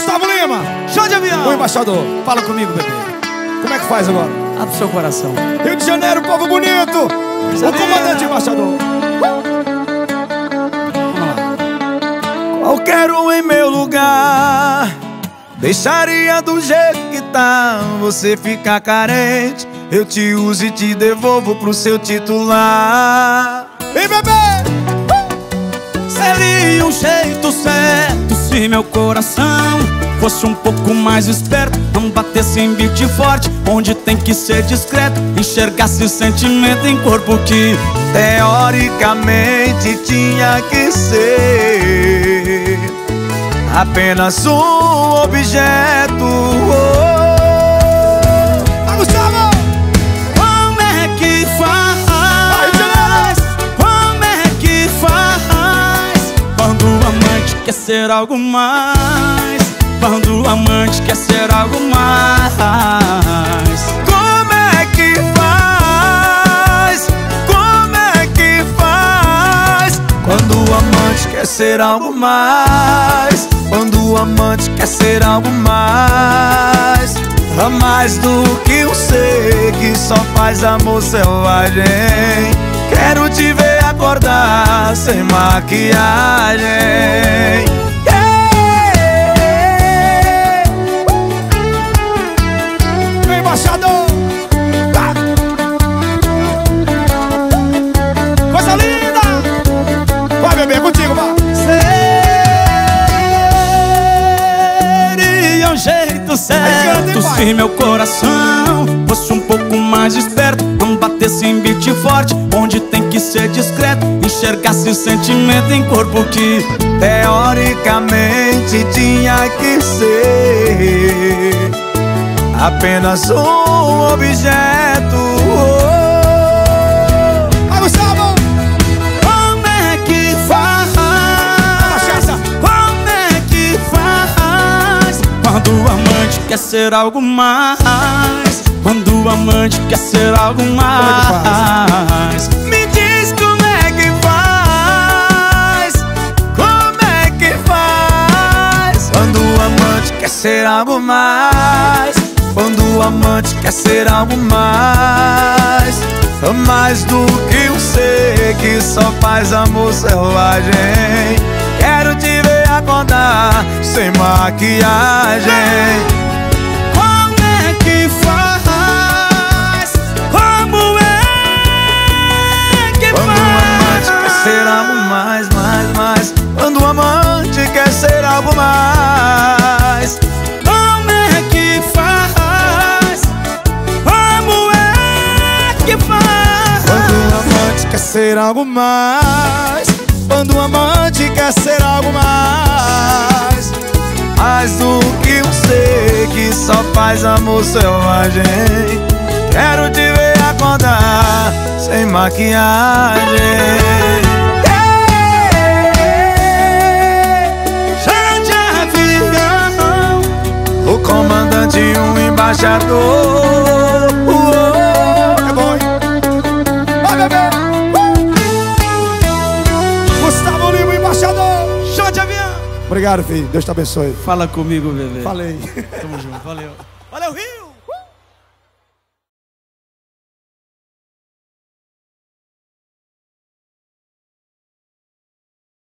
Gustavo Lima, show de avião. o embaixador. Fala comigo, bebê. Como é que faz agora? Abre seu coração. Rio de Janeiro, povo bonito. O comandante embaixador. Qualquer um em meu lugar deixaria do jeito que tá. Você fica carente, eu te uso e te devolvo pro seu titular. Vem, bebê! Seria um jeito certo se meu coração fosse um pouco mais esperto, não batesse em beat forte, onde tem que ser discreto, enxergasse sentimento em corpo que teoricamente tinha que ser apenas um objeto. Gustavo! Como é que faz? Como é que faz? Quando o amante quer ser algo mais, quando o amante quer ser algo mais. Como é que faz? Como é que faz? Quando o amante quer ser algo mais, quando o amante quer ser algo mais, a mais do que um ser que só faz amor selvagem. Quero te ver acordar sem maquiagem. Embaixador! Tá. Coisa linda! Vai, bebê, é contigo, vai! Seria um jeito certo se meu coração fosse um pouco mais esperto, não batesse em beat forte, onde tem que ser discreto, enxergasse sentimento em corpo que teoricamente tinha que ser apenas um objeto. Vai, Gustavo! Como é que faz? Como é que faz? Quando o amante quer ser algo mais, quando o amante quer ser algo mais. Me diz como é que faz, como é que faz? Quando o amante quer ser algo mais, quando o amante quer ser algo mais, mais do que um ser que só faz amor selvagem. Quero te ver acordar sem maquiagem. Como é que faz? Como é que Quando o amante quer ser algo mais, mais, mais. Quando o amante quer ser algo mais. Como é que faz? Como é que faz? Quando o amante quer ser algo mais, quando o amante quer ser algo mais, Mais do que um ser que só faz amor selvagem. Quero te ver acordar sem maquiagem. Show de avião. O comandante e um embaixador. é bom, hein? Vai, bebê! Gustavo Lima, embaixador! Show de avião. Obrigado, filho. Deus te abençoe. Fala comigo, bebê. Falei. Tamo junto, valeu. Valeu, Rio!